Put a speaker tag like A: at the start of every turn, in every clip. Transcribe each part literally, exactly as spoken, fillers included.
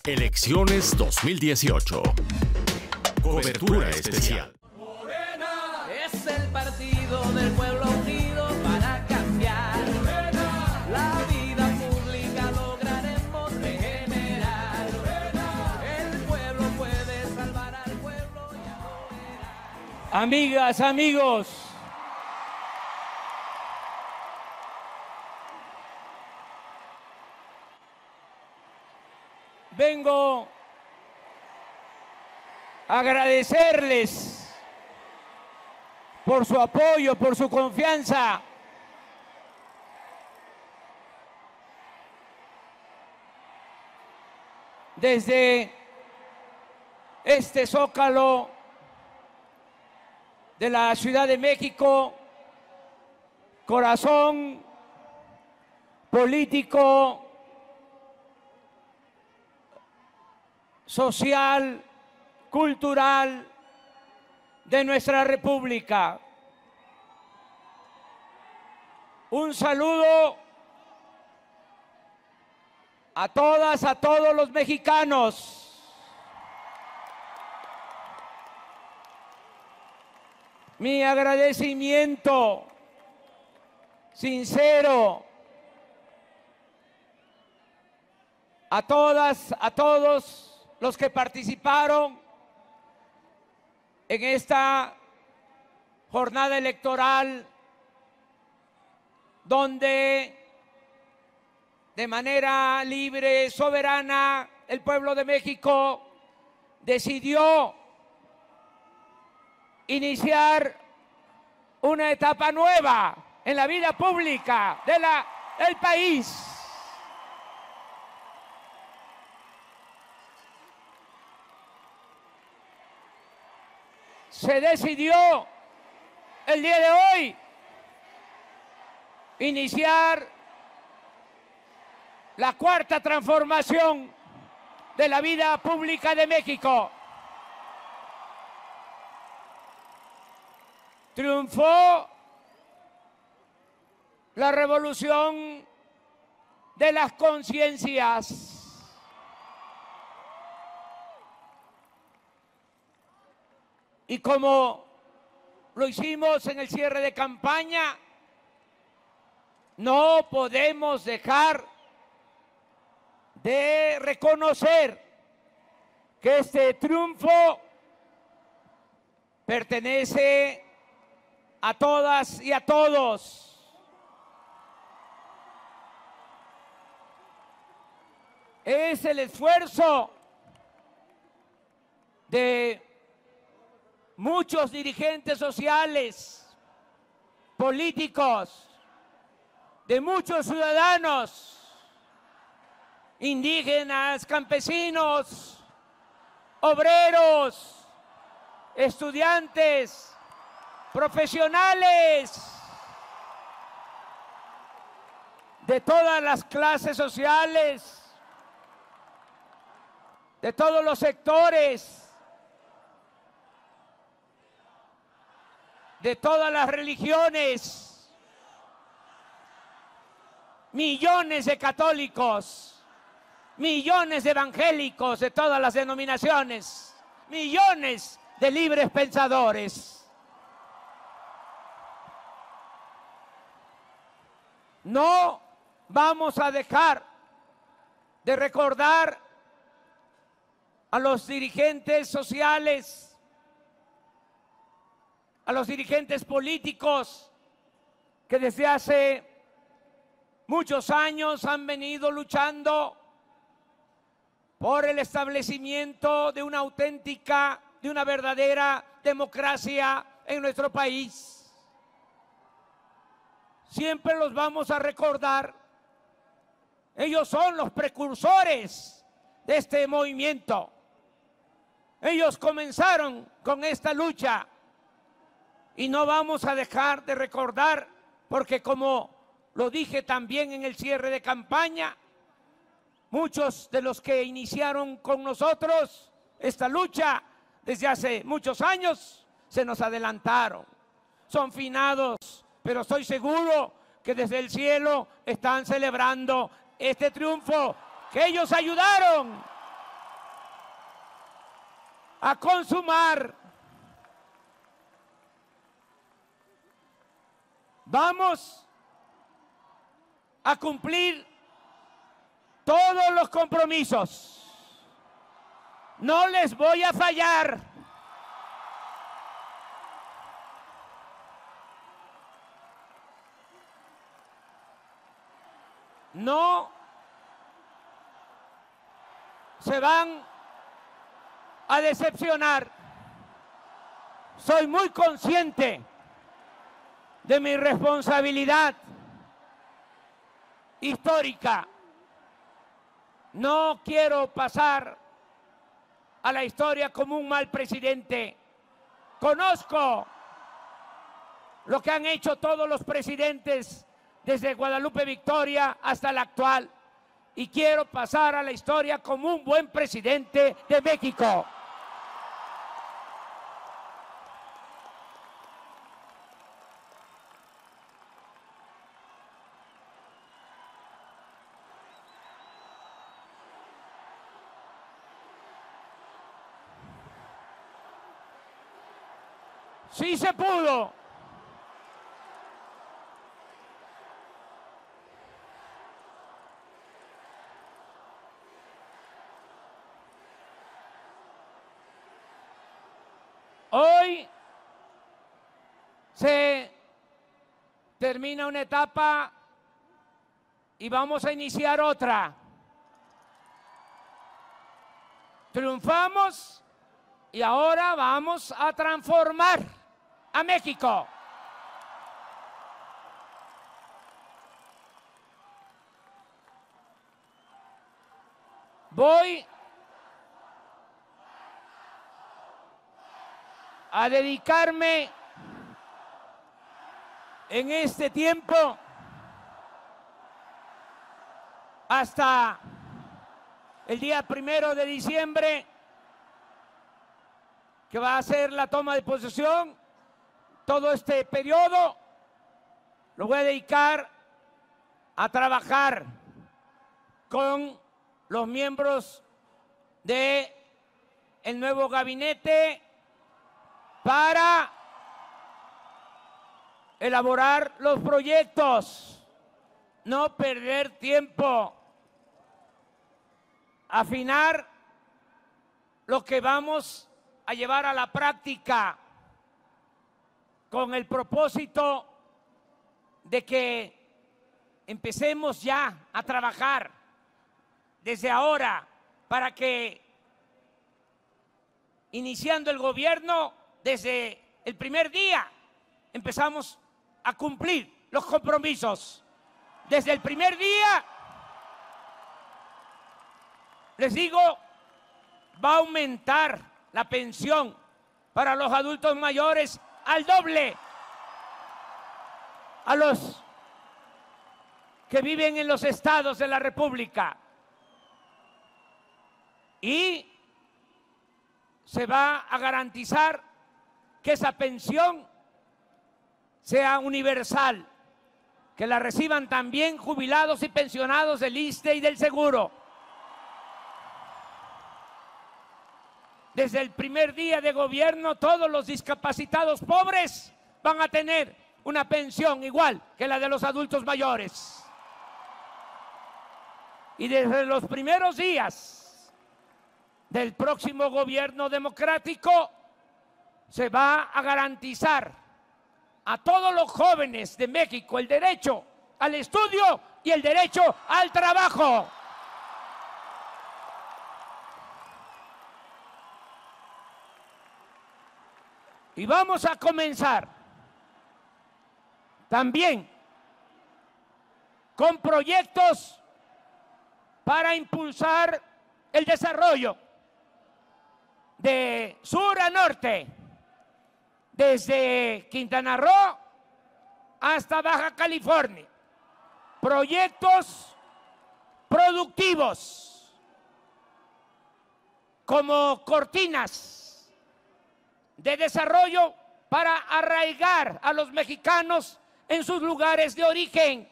A: Elecciones dos mil dieciocho. Cobertura especial.
B: Morena es el partido del pueblo unido para cambiar. Morena, la vida pública lograremos regenerar. Morena, el pueblo puede salvar al pueblo y apoderar.
C: Amigas, amigos, vengo a agradecerles por su apoyo, por su confianza. Desde este Zócalo de la Ciudad de México, corazón político, social, cultural de nuestra República. Un saludo a todas, a todos los mexicanos. Mi agradecimiento sincero a todas, a todos los que participaron en esta jornada electoral, donde de manera libre, soberana, el pueblo de México decidió iniciar una etapa nueva en la vida pública de la, del país. Se decidió el día de hoy iniciar la cuarta transformación de la vida pública de México. Triunfó la revolución de las conciencias. Y como lo hicimos en el cierre de campaña, no podemos dejar de reconocer que este triunfo pertenece a todas y a todos. Es el esfuerzo de muchos dirigentes sociales, políticos, de muchos ciudadanos, indígenas, campesinos, obreros, estudiantes, profesionales, de todas las clases sociales, de todos los sectores, de todas las religiones, millones de católicos, millones de evangélicos de todas las denominaciones, millones de libres pensadores. No vamos a dejar de recordar a los dirigentes sociales, a los dirigentes políticos que desde hace muchos años han venido luchando por el establecimiento de una auténtica, de una verdadera democracia en nuestro país. Siempre los vamos a recordar. Ellos son los precursores de este movimiento. Ellos comenzaron con esta lucha. Y no vamos a dejar de recordar, porque como lo dije también en el cierre de campaña, muchos de los que iniciaron con nosotros esta lucha desde hace muchos años se nos adelantaron. Son finados, pero estoy seguro que desde el cielo están celebrando este triunfo que ellos ayudaron a consumar. Vamos a cumplir todos los compromisos. No les voy a fallar. No se van a decepcionar. Soy muy consciente de mi responsabilidad histórica. No quiero pasar a la historia como un mal presidente. Conozco lo que han hecho todos los presidentes desde Guadalupe Victoria hasta la actual, y quiero pasar a la historia como un buen presidente de México. Sí se pudo. Hoy se termina una etapa y vamos a iniciar otra. Triunfamos y ahora vamos a transformar a México. Voy a dedicarme en este tiempo hasta el día primero de diciembre, que va a ser la toma de posesión. Todo este periodo lo voy a dedicar a trabajar con los miembros de el nuevo gabinete para elaborar los proyectos, no perder tiempo, afinar lo que vamos a llevar a la práctica con el propósito de que empecemos ya a trabajar desde ahora para que, iniciando el gobierno, desde el primer día empezamos a cumplir los compromisos. Desde el primer día, les digo, va a aumentar la pensión para los adultos mayores al doble. A los que viven en los estados de la República. Y se va a garantizar que esa pensión sea universal, que la reciban también jubilados y pensionados del I S S S T E y del Seguro. Desde el primer día de gobierno, todos los discapacitados pobres van a tener una pensión igual que la de los adultos mayores. Y desde los primeros días del próximo gobierno democrático se va a garantizar a todos los jóvenes de México el derecho al estudio y el derecho al trabajo. Y vamos a comenzar también con proyectos para impulsar el desarrollo de sur a norte, desde Quintana Roo hasta Baja California. Proyectos productivos como cortinas de desarrollo para arraigar a los mexicanos en sus lugares de origen,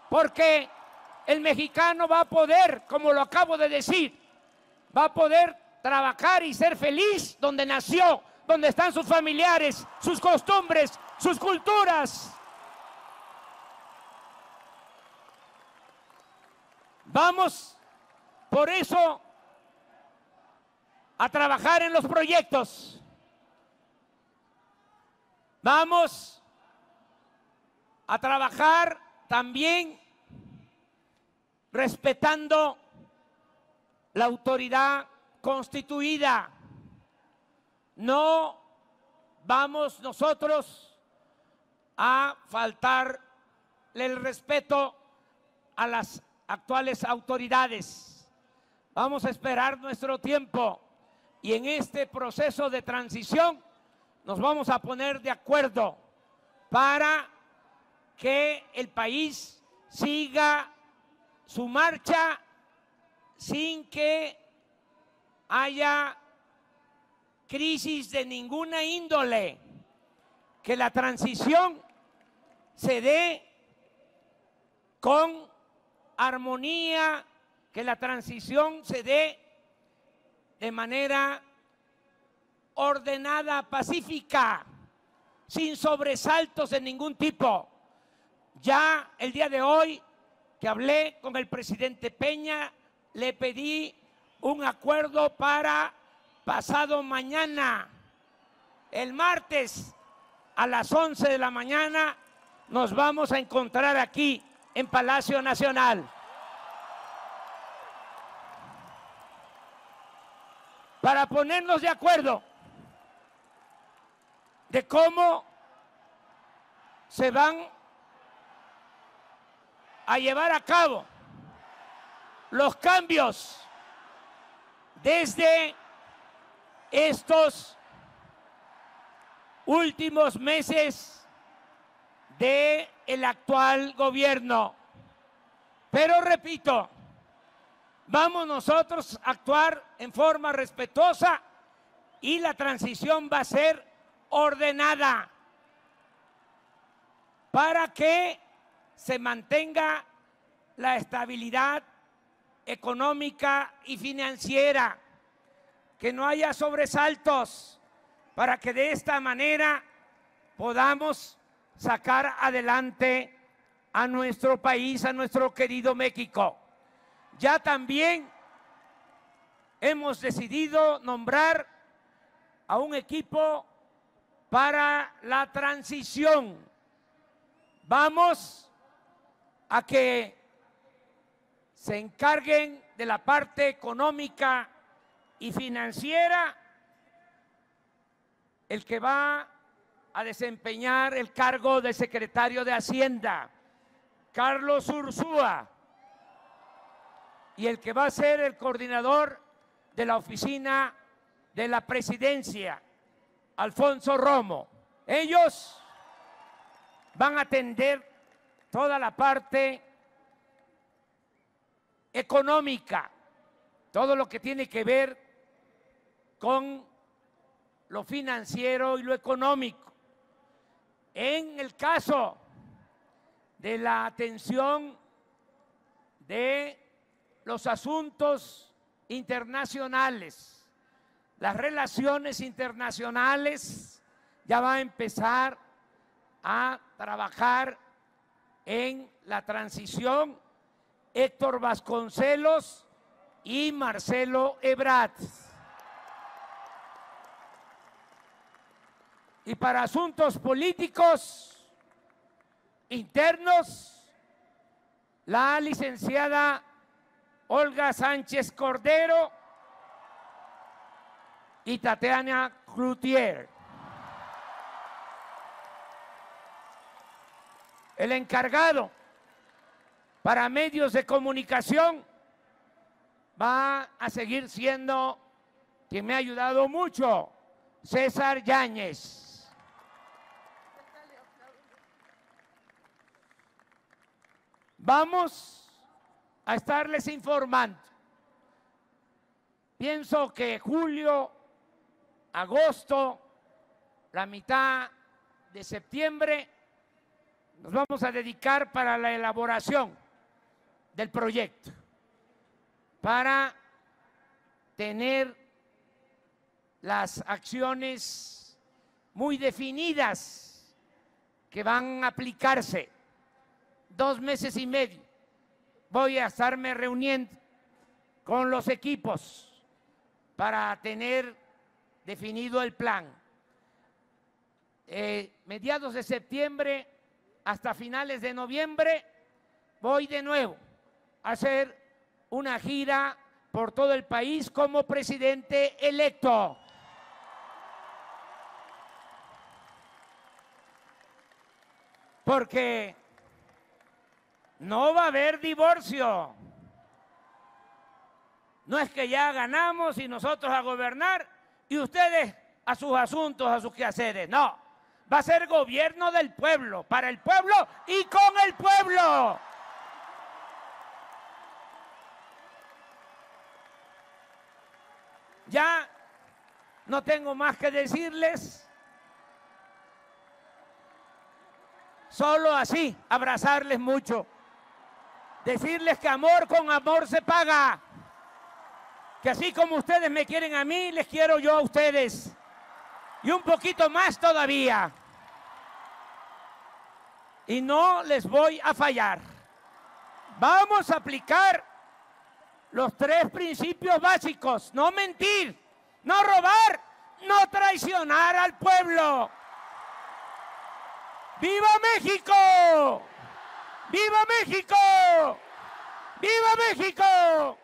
C: porque el mexicano va a poder, como lo acabo de decir, va a poder trabajar y ser feliz donde nació, donde están sus familiares, sus costumbres, sus culturas. Vamos, por eso, a trabajar en los proyectos. Vamos a trabajar también respetando la autoridad constituida. No vamos nosotros a faltarle el respeto a las actuales autoridades. Vamos a esperar nuestro tiempo y en este proceso de transición nos vamos a poner de acuerdo para que el país siga su marcha sin que haya crisis de ninguna índole, que la transición se dé con armonía, que la transición se dé de manera ordenada, pacífica, sin sobresaltos de ningún tipo. Ya el día de hoy que hablé con el presidente Peña, le pedí un acuerdo para pasado mañana, el martes a las once de la mañana, nos vamos a encontrar aquí en Palacio Nacional. Para ponernos de acuerdo de cómo se van a llevar a cabo los cambios desde estos últimos meses del actual gobierno. Pero repito, vamos nosotros a actuar en forma respetuosa y la transición va a ser ordenada para que se mantenga la estabilidad económica y financiera, que no haya sobresaltos, para que de esta manera podamos sacar adelante a nuestro país, a nuestro querido México. Ya también hemos decidido nombrar a un equipo para la transición. Vamos a que se encarguen de la parte económica y financiera el que va a desempeñar el cargo de secretario de Hacienda, Carlos Ursúa, y el que va a ser el coordinador de la oficina de la presidencia, Alfonso Romo. Ellos van a atender toda la parte económica, todo lo que tiene que ver con lo financiero y lo económico. En el caso de la atención de los asuntos internacionales, las relaciones internacionales, ya va a empezar a trabajar en la transición Héctor Vasconcelos y Marcelo Ebrard. Y para asuntos políticos internos, la licenciada Olga Sánchez Cordero y Tatiana Cloutier. El encargado para medios de comunicación va a seguir siendo quien me ha ayudado mucho, César Yáñez. Vamos a estarles informando. Pienso que julio, agosto, la mitad de septiembre, nos vamos a dedicar para la elaboración del proyecto, para tener las acciones muy definidas que van a aplicarse. Dos meses y medio voy a estarme reuniendo con los equipos para tener definido el plan. Eh, mediados de septiembre hasta finales de noviembre voy de nuevo a hacer una gira por todo el país como presidente electo. Porque no va a haber divorcio. No es que ya ganamos y nosotros a gobernar y ustedes a sus asuntos, a sus quehaceres. No, va a ser gobierno del pueblo, para el pueblo y con el pueblo. Ya no tengo más que decirles. Solo así, abrazarles mucho. Decirles que amor con amor se paga. Que así como ustedes me quieren a mí, les quiero yo a ustedes. Y un poquito más todavía. Y no les voy a fallar. Vamos a aplicar los tres principios básicos. No mentir, no robar, no traicionar al pueblo. ¡Viva México! ¡Viva México! ¡Viva México!